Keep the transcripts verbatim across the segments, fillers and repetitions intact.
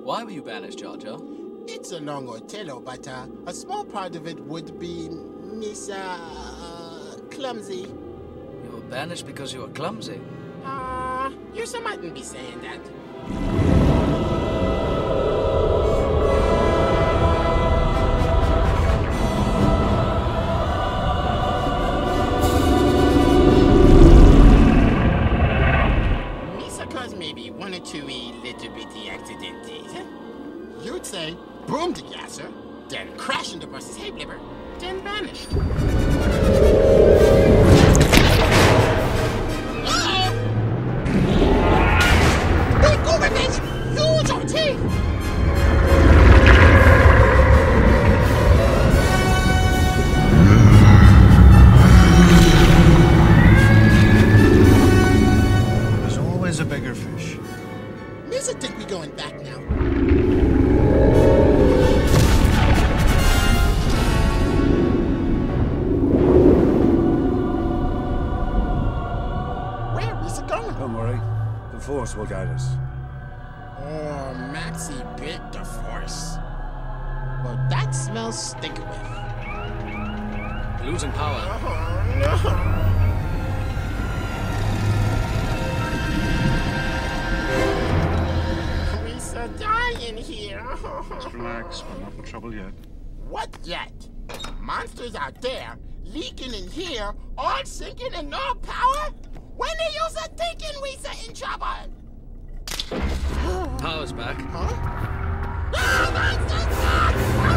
Why were you banished, Jar Jar? It's a long Othello, but uh, a small part of it would be Miss uh, Clumsy. You were banished because you were clumsy. Uh, you mightn't be saying that. Maybe one or two wee little bitty accidentes. You'd say, boom to gasser, then crash into Bruss's hay blibber, then vanished. Uh-oh! Big Gooberfish! Huge on teeth! A bigger fish. Misa think we going back now. Where is it going? Don't worry. The Force will guide us. Oh, Maxie bit the Force. Well, that smells stinkerwith. Losing power. Oh, no. Dying here. Just relax. We're not in trouble yet. What yet? Monsters out there, leaking in here, all sinking and no power? When are you thinking we are in trouble? Power's back. Huh? Ah, monsters back!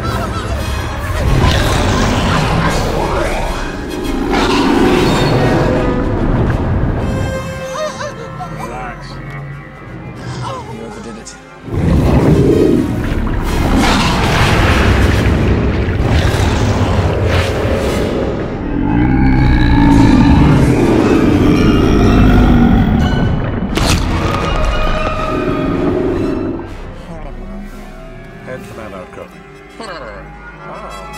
Relax. You overdid it. Head for that outcropping. Oh.